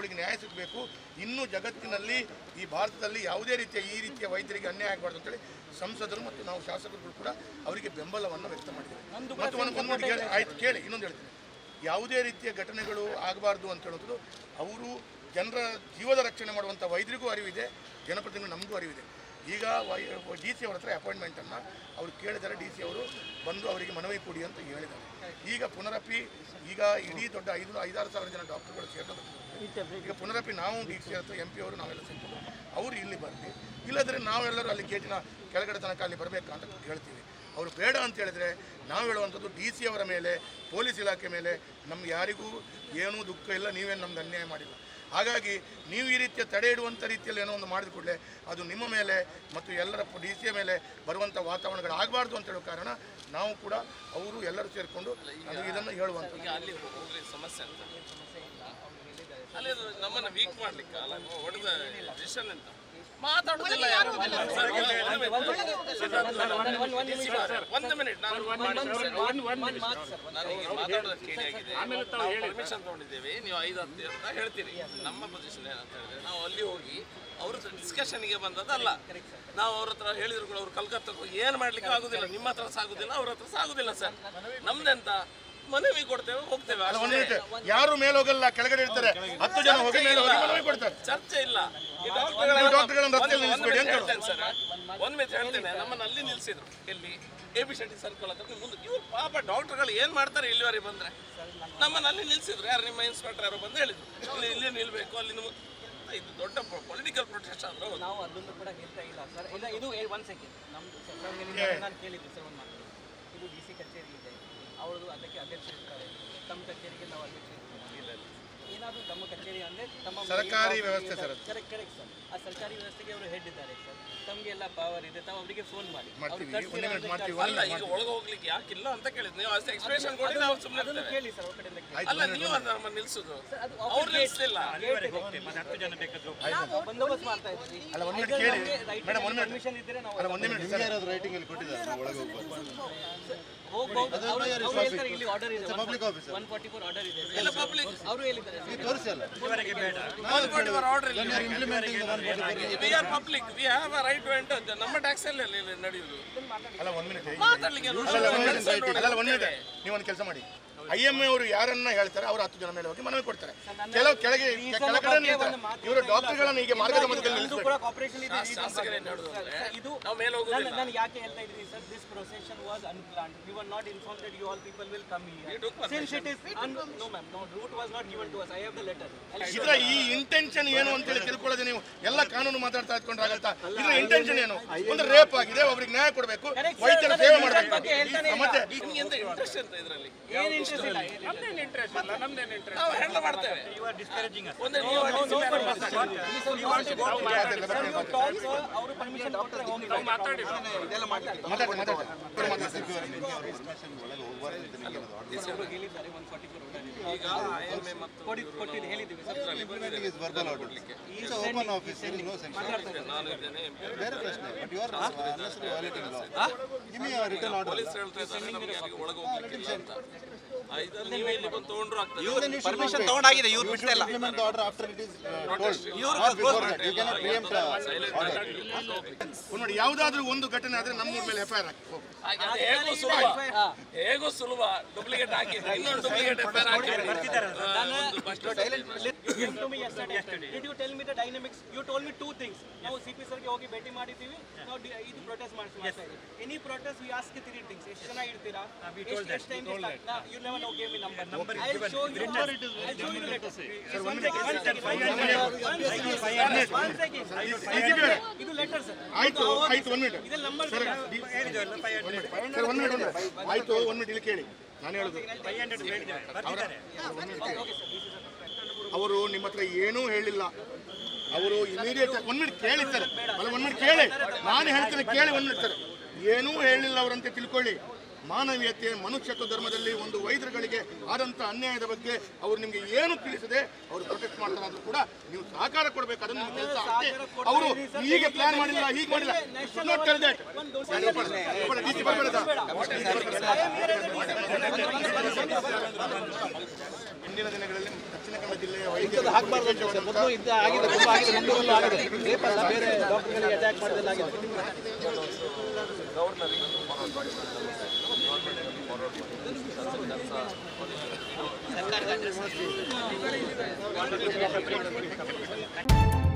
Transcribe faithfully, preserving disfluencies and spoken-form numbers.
ಅವರಿಗೆ ನ್ಯಾಯ ಸಿಗಬೇಕು. ಇನ್ನೂ ಜಗತ್ತಿನಲ್ಲಿ ಈ ಭಾರತದಲ್ಲಿ ಯಾವುದೇ ರೀತಿಯ ಈ ರೀತಿಯ ವೈದ್ಯರಿಗೆ ಅನ್ಯಾಯ ಆಗಬಾರ್ದು ಅಂತೇಳಿ ಸಂಸದರು ಮತ್ತು ನಾವು ಶಾಸಕರು ಕೂಡ ಅವರಿಗೆ ಬೆಂಬಲವನ್ನು ವ್ಯಕ್ತ ಮಾಡಿದ್ದೇವೆ. ಮತ್ತು ಒಂದು ಒಂದು ಹೇಳಿ ಆಯ್ತು ಕೇಳಿ ಇನ್ನೊಂದು ಹೇಳ್ತೀನಿ, ಯಾವುದೇ ರೀತಿಯ ಘಟನೆಗಳು ಆಗಬಾರ್ದು ಅಂತ ಹೇಳೋದು ಅವರು ಜನರ ಜೀವದ ರಕ್ಷಣೆ ಮಾಡುವಂಥ ವೈದ್ಯರಿಗೂ ಅರಿವಿದೆ, ಜನಪ್ರತಿನಿಧಿಗಳು ನಮಗೂ ಅರಿವಿದೆ. ಈಗ ವೈ ಡಿ ಸಿ ಅವರ ಹತ್ರ ಅಪಾಯಿಂಟ್ಮೆಂಟನ್ನು ಅವರು ಕೇಳಿದ್ದಾರೆ. ಡಿ ಸಿ ಅವರು ಬಂದು ಅವರಿಗೆ ಮನವಿ ಕೊಡಿ ಅಂತ ಹೇಳಿದ್ದಾರೆ. ಈಗ ಪುನರಪಿ ಈಗ ಇಡೀ ದೊಡ್ಡ ಐದು ಐದಾರು ಸಾವಿರ ಜನ ಡಾಕ್ಟರ್ಗಳು ಸೇರ್ಕೊಂಡು ಈಗ ಪುನರಪಿ ನಾವು ಡಿ ಸಿ ಹತ್ರ ಎಂ ಪಿ ಅವರು ನಾವೆಲ್ಲ ಸೇರ್ಕೊಂಡು ಅವರು ಇಲ್ಲಿ ಬರಲಿ, ಇಲ್ಲದ್ರೆ ನಾವೆಲ್ಲರೂ ಅಲ್ಲಿ ಗೇಟಿನ ಕೆಳಗಡೆ ತನಕ ಅಲ್ಲಿ ಬರಬೇಕಾ ಅಂತ ಹೇಳ್ತೀವಿ. ಅವರು ಬೇಡ ಅಂತ ಹೇಳಿದ್ರೆ ನಾವು ಹೇಳುವಂಥದ್ದು ಡಿ ಸಿ ಅವರ ಮೇಲೆ, ಪೊಲೀಸ್ ಇಲಾಖೆ ಮೇಲೆ ನಮ್ಗೆ ಯಾರಿಗೂ ಏನೂ ದುಃಖ ಇಲ್ಲ, ನೀವೇನು ನಮ್ಗೆ ಅನ್ಯಾಯ ಮಾಡಿಲ್ಲ. ಹಾಗಾಗಿ ನೀವು ಈ ರೀತಿಯ ತಡೆ ಇಡುವಂಥ ರೀತಿಯಲ್ಲಿ ಏನೋ ಒಂದು ಮಾಡಿದ ಕೂಡಲೇ ಅದು ನಿಮ್ಮ ಮೇಲೆ ಮತ್ತು ಎಲ್ಲರ ಡಿ ಸಿಯ ಮೇಲೆ ಬರುವಂಥ ವಾತಾವರಣಗಳು ಆಗಬಾರ್ದು ಅಂತ ಹೇಳೋ ಕಾರಣ ನಾವು ಕೂಡ ಅವರು ಎಲ್ಲರೂ ಸೇರಿಕೊಂಡು ಅದು ಇದನ್ನು ಹೇಳುವಂಥ ಅಲ್ಲಿ ಹೋಗ್ಲಿ ಸಮಸ್ಯೆ ಅಂತ ಅಲ್ಲಿ ನಮ್ಮನ್ನು ವೀಕ್ ಮಾಡ್ಲಿಕ್ಕೆ ಅಲ್ಲ ಹೊಡೆದ ಡಿಸಿಷನ್ ಅಂತ ಮಾತಾಡೋದಿಲ್ಲ ಯಾರು. ಒಂದು ಮಿನಿಟ್ ನಾನು ನನಗೆ ಮಾತಾಡೋದಕ್ಕೆ ಕೇಳಿಯಾಗಿದೆ. ನಾವು ಪರ್ಮಿಷನ್ ತೊಗೊಂಡಿದ್ದೇವೆ, ನೀವು ಐದು ಹತ್ತು ಅಂತ ಹೇಳ್ತೀರಿ. ನಮ್ಮ ಪೊಸಿಷನ್ ಏನಂತ ಹೇಳಿದ್ರೆ ನಾವು ಅಲ್ಲಿ ಹೋಗಿ ಅವ್ರ ಡಿಸ್ಕಷನ್ಗೆ ಬಂದದಲ್ಲ. ನಾವು ಅವ್ರ ಹತ್ರ ಹೇಳಿದ್ರು ಕೂಡ ಅವ್ರು ಕಲ್ಕತ್ತಾಕ್ಕೆ ಹೋಗಿ ಏನು ಮಾಡ್ಲಿಕ್ಕೆ ಆಗುದಿಲ್ಲ, ನಿಮ್ಮ ಹತ್ರ ಸಾಗುದಿಲ್ಲ, ಅವ್ರ ಹತ್ರ ಸಾಗುದಿಲ್ಲ ಸರ್. ನಮ್ದೆಂತ ಮನವಿ ಕೊಡ್ತೇವೆ, ಹೋಗ್ತೇವೆ. ಯಾರು ಮೇಲೆ ಹೋಗಲ್ಲ, ಕೆಳಗಡೆ ಇರ್ತಾರೆ, ಹತ್ತು ಜನ ಹೋಗಿ ಮೇಲೆ ಹೋಗಿ ಮನವಿ ಕೊಡ್ತಾರೆ. ಚರ್ಚೆ ಇಲ್ಲ. ಸರ್ ಒಂದ್ ಮಿನಿಟ್ ಹೇಳ್ತೇನೆ, ನಮ್ಮನ್ನ ಅಲ್ಲಿ ನಿಲ್ಸಿದ್ರು ಎಲ್ಲಿ ಎ ಬಿ ಶೆಟ್ಟಿ ಸರ್ಕಲ್ ಹತ್ರ ಮುಂದೆ. ಇವ್ರು ಪಾಪ ಡಾಕ್ಟರ್ಗಳು ಏನ್ ಮಾಡ್ತಾರೆ ಇಲ್ಲಿವರೆಗೆ ಬಂದ್ರೆ ನಮ್ಮನ್ನ ಅಲ್ಲಿ ನಿಲ್ಸಿದ್ರು. ಯಾರು ನಿಮ್ಮ ಇನ್ಸ್ಪೆಕ್ಟರ್ ಯಾರು ಬಂದು ಹೇಳಿದ್ರು ಇಲ್ಲಿ ಇಲ್ಲಿ ನಿಲ್ಬೇಕು, ಅಲ್ಲಿ ಇದು ದೊಡ್ಡ ಪೊಲಿಟಿಕಲ್ ಪ್ರೊಟೆಸ್ಟ್ ಆದ್ರು. ನಾವು ಅದನ್ನು ಕೂಡ ಹೇಳ್ತಾ ಇಲ್ಲ ಸರ್. ಇಲ್ಲ ಇದು ಒನ್ ಸೆಕೆಂಡ್ ನಮ್ದು ನಾನು ಕೇಳಿದ್ದೆ ಸರ್ ಒಂದು ಮಾತು. ಇದು ಡಿ ಸಿ ಕಚೇರಿ ಇದೆ, ಅವ್ರದ್ದು ಅದಕ್ಕೆ ಅಧ್ಯಕ್ಷ ಇರ್ತಾರೆ. ತಮ್ಮ ಕಚೇರಿಗೆ ನಾವು ಅಧ್ಯಕ್ಷ ಇರ್ತೀವಿ. ಏನಾದರೂ ತಮ್ಮ ಕಚೇರಿ ಅಂದರೆ ತಮ್ಮ ಸರ್ಕಾರಿ ವ್ಯವಸ್ಥೆ ಸರ್. Correct correct sir. ಆ ಸರ್ಕಾರಿ ವ್ಯವಸ್ಥೆಗೆ ಅವರು ಹೆಡ್ ಇದ್ದಾರೆ ಸರ್. ತಮಗೆ ಎಲ್ಲ ಪವರ್ ಇದೆ, ತಾವು ಅವರಿಗೆ ಫೋನ್ ಮಾಡಿ. ಅಲ್ಲ ಈಗ ಒಳಗೆ ಹೋಗ್ಲಿಕ್ಕೆ ಯಾಕಿಲ್ಲ ಅಂತ ಕೇಳಿದ್ರು. ನೀವು ಅಷ್ಟೇ ಎಕ್ಸ್ಪ್ರೆಷನ್ ಕೊಡಿ, ನಾವು ಸುಮ್ಮನೆ ಕೇಳಿ ಸರ್ ಅವ್ರ ಕಡೆಯಿಂದ. ಅಲ್ಲ ನೀವು ನಮ್ಮ ನಿಲ್ಸುದು ಅವ್ರು ನಿಲ್ಸಿಲ್ಲ. ಬಂದೋಬಸ್ತ್ ಮಾಡ್ತಾ ಇದ್ವಿ. ಪರ್ಮಿಷನ್ ಇದ್ದರೆ ನಾವು ಹೋಗ್ಬೋದು. ಇಲ್ಲಿ ಆರ್ಡರ್ ಇದೆ, ಒನ್ ಫಾರ್ಟಿ ಫೋರ್ ಆರ್ಡರ್ ಇದೆ. ಎಲ್ಲ ಪಬ್ಲಿಕ್ ಅವರು ಹೇಳಿದ್ದಾರೆ we are public, we have a right to enter. ನಮ್ಮ ಟ್ಯಾಕ್ಸ್ ಅಲ್ಲಿ ನಡೆಯುವುದು. ಅಲ್ಲ ಒಂದು ಮಿನಿಟ್ ಮಾತಾಡ್ಲಿಕ್ಕೆ ನೀವು ಒಂದು ಕೆಲಸ ಮಾಡಿ, ಐ ಎಂ ಎ ಅವರು ಯಾರನ್ನ ಹೇಳ್ತಾರೆ ಅವ್ರು ಹತ್ತು ಜನ ಮೇಲೆ ಹೋಗಿ ಮನವಿ ಕೊಡ್ತಾರೆ. ಕೆಲವು ಕೆಳಗೆ ಕೆಳಗಡೆ ಇವರು ಡಾಕ್ಟರ್ಗಳನ್ನು ಹೀಗೆ ಮಾರ್ಗದ ಮಧ್ಯದಲ್ಲಿ ನಾನು ಯಾಕೆ ಹೇಳ್ತಾ ಇದ್ದೀನಿ sir, this procession was unplanned. You are not informed that you all people will come here. Since it is no ma'am, no route was not given to us. I have the letter. ಇದರ ಈ intention ಏನು ಅಂತ ಹೇಳಿ ತಿಳ್ಕೊಳ್ಳೋದು. ನೀವು ಎಲ್ಲ ಕಾನೂನು ಮಾತಾಡ್ತಾ ಇದ್ಕೊಂಡ್ರೆ ಆಗತ್ತಾ? ಇದರ ಇಂಟೆನ್ಷನ್ ಏನು? ಒಂದು ರೇಪ್ ಆಗಿದೆ, ಒಬ್ರಿಗೆ ನ್ಯಾಯ ಕೊಡಬೇಕು, ವೈದ್ಯರ ಸೇವೆ ಮಾಡಬೇಕು. ಮತ್ತೆ ಇಂಟ್ರೆಸ್ಟ್ ಅಂತ ಇದರಲ್ಲಿ ಏನು ಇಂಟ್ರೆಸ್ಟ್ ಇಲ್ಲ. ನಮ್ದೇನು ಇಂಟ್ರೆಸ್ಟ್ ಇಲ್ಲ, ನಮ್ದೇನು ಇಂಟ್ರೆಸ್ಟ್ ನಾವು ಹ್ಯಾಂಡಲ್ ಮಾಡ್ತೇವೆ. You are discouraging us. ಒಂದು ನೀವು ಅವರು ಪರ್ಮಿಷನ್ ಡಾಕ್ಟರ್ ಹೋಗಿ ಮಾತಾಡಿ ಇದೆಲ್ಲ ಮಾತಾಡಿ ಮಾತಾಡಿ ಮಾತಾಡಿ ಹೇಳಿದ್ದಾರೆ. ಒನ್ ಫಾರ್ಟಿ ಫೋರ್ ಆರ್ಡರ್ ಇದೆ. ಈಗ ಐ ಎಂ ಎ ಮತ್ತು ಕೊಟ್ಟಿದ್ದು ಹೇಳಿದ್ದೀವಿ ಸರ್. ನಾನು ಇದ್ದೇನೆ, ಪೊಲೀಸ್ ಹೇಳ್ತಾ ಇದ್ದಾರೆ ನಮಗೆ ಯಾರಿಗೂ ಒಳಗೆ ಹೋಗ್ಲಿಕ್ಕಿಲ್ಲ ಅಂತ. ಇದನ್ನು ನೀವೇ ಇಲ್ಲಿ ಬಂದು ತಗೊಂಡ್ರು ಆಗ್ತದೆ. ಪರ್ಮಿಷನ್ ತಗೊಂಡಾಗಿದೆ, ಇವ್ರು ಬಿಡ್ತಾ ಇಲ್ಲ. ನೋಡಿ, ಯಾವುದಾದ್ರೂ ಒಂದು ಘಟನೆ ಆದ್ರೆ ನಮ್ಮೂರ ಮೇಲೆ ಎಫ್ ಐ ಆರ್ ಹಾಕಿ ಹೇಗೂ ಸುಲಭ ಹೇಗೂ ಸುಲಭ ಡೂಪ್ಲಿಕೇಟ್ ಹಾಕಿದ್ರೆ ಇನ್ನೊಂದು ಡೂಪ್ಲಿಕೇಟ್ ಎಫ್ ಐ ಆರ್ ಹಾಕಿದ್ದಾರೆ. Did you tell me the dynamics? You told me two things. ನಾವು ಸಿ ಪಿ ಸರ್ಗೆ ಹೋಗಿ ಭೇಟಿ ಮಾಡಿದ್ದೀವಿ, ನಾವು ಇದು ಪ್ರೊಟೆಸ್ಟ್ ಮಾಡ್ತಾ ಇದ್ದೀವಿ. Any protest we ask three things. ಎಷ್ಟು ಜನ ಇರ್ತೀರಾ, ಎಷ್ಟು ಟೈಮ್ ಇರ್ತೀರಾ, you never no gave me number. I will show you I will show you the letter. One second ಇದು ಲೆಟರ್ ಸರ್. ಆಯ್ತು ಆಯ್ತು ಒಂದು ಮಿನಿಟ್ ಇದು ನಂಬರ್ ಸರ್, ಒಂದು ಮಿನಿಟ್ ಆಯ್ತು ಒಂದು ಮಿನಿಟ್ ಇಲ್ಲಿ ಕೇಳಿ. ನಾನು ಹೇಳುದು ಅವರು ನಿಮ್ಮ ಹತ್ರ ಏನೂ ಹೇಳಿಲ್ಲ. ಅವರು ಇಮಿಡಿಯೇಟ್ ಒನ್ ಮಿನಿಟ್ ಕೇಳಿ ಸರ್, ಅಲ್ಲ ಒನ್ ಮಿನಿಟ್ ಕೇಳಿ, ನಾನು ಹೇಳ್ತೇನೆ ಕೇಳಿ. ಒನ್ ಮಿನಿಟ್ ಸರ್, ಏನೂ ಹೇಳಿಲ್ಲ ಅವರಂತೆ ತಿಳ್ಕೊಳ್ಳಿ. ಮಾನವೀಯತೆ ಮನುಷ್ಯತ್ವ ಧರ್ಮದಲ್ಲಿ ಒಂದು ವೈದ್ಯರುಗಳಿಗೆ ಆದಂಥ ಅನ್ಯಾಯದ ಬಗ್ಗೆ ಅವರು ನಿಮಗೆ ಏನು ತಿಳಿಸದೆ ಅವರು ಪ್ರೊಟೆಕ್ಟ್ ಮಾಡ್ತಾರಾದ್ರೂ ಕೂಡ ನೀವು ಸಹಕಾರ ಕೊಡಬೇಕು. ಅದನ್ನು ನಿಮ್ಮ ಕೆಲಸ ಅಷ್ಟೇ. ಅವರು ಹೀಗೆ ಪ್ಲಾನ್ ಮಾಡಿಲ್ಲ, ಹೀಗೆ ಮಾಡಿಲ್ಲ. Not tell that. ಇಂದಿನ ದಿನಗಳಲ್ಲಿ ದಕ್ಷಿಣ ಕನ್ನಡ ಜಿಲ್ಲೆಯ ವೈದ್ಯರು ಗವರ್ನರ್